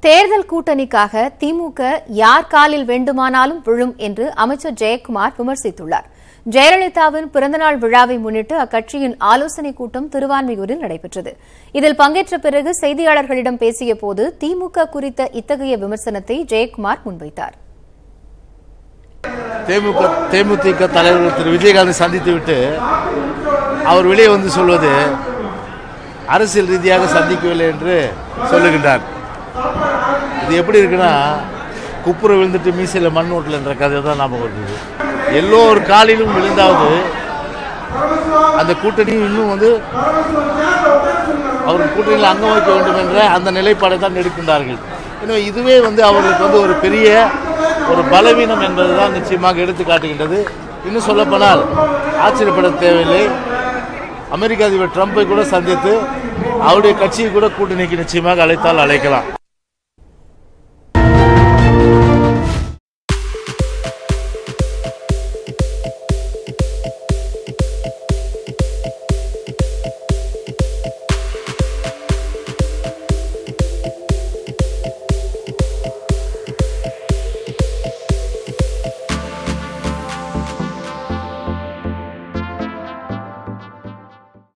தேர்தல் கூட்டணிக்காக திமுக யார் காலில் வேண்டுமானாலும் விழும் என்று அமைச்சர் ஜெயக்குமார் விமர்சித்துள்ளார். ஜெயலலிதாவின் பிறந்தநாள் விழாவை முன்னிட்டு அக்கட்சியின் ஆலோசனைக் கூட்டம் திருவான்மியூரில் நடைபெற்றது. இதில் பங்கேற்ற பிறகு செய்தியாளர்களிடம் பேசியபோது திமுக குறித்த இத்தகைய விமர்சனத்தை ஜெயக்குமார் முன்வைத்தார். தேமுதிக தலைவர் திரு விஜயகாந்தை சந்தித்துவிட்டு அவர் வெளியே வந்து சொல்வது அரசியல் ரீதியாக சந்திக்கவில்லை என்று சொல்லுகின்றார். இது எப்படி இருக்குன்னா, குப்புற விழுந்துட்டு மீசையில் மண் ஓட்டல் என்ற கதை தான் ஞாபகம் வருது. எல்லோரு காலிலும் விழுந்தாவது அந்த கூட்டணியும் இன்னும் அவர்கள் கூட்டணியில் அங்கம் வைக்க வேண்டும் என்ற அந்த நிலைப்பாடை தான் எடுக்கின்றார்கள். எனவே இதுவே அவர்களுக்கு ஒரு பெரிய பலவீனம் என்பதுதான் நிச்சயமாக எடுத்து காட்டுகின்றது. இன்னும் சொல்லப்போனால் ஆச்சரியப்பட தேவையில்லை, அமெரிக்க அதிபர் ட்ரம்பை கூட சந்தித்து அவருடைய கட்சியை கூட கூட்டணிக்கு நிச்சயமாக அழைத்தால் அழைக்கலாம்.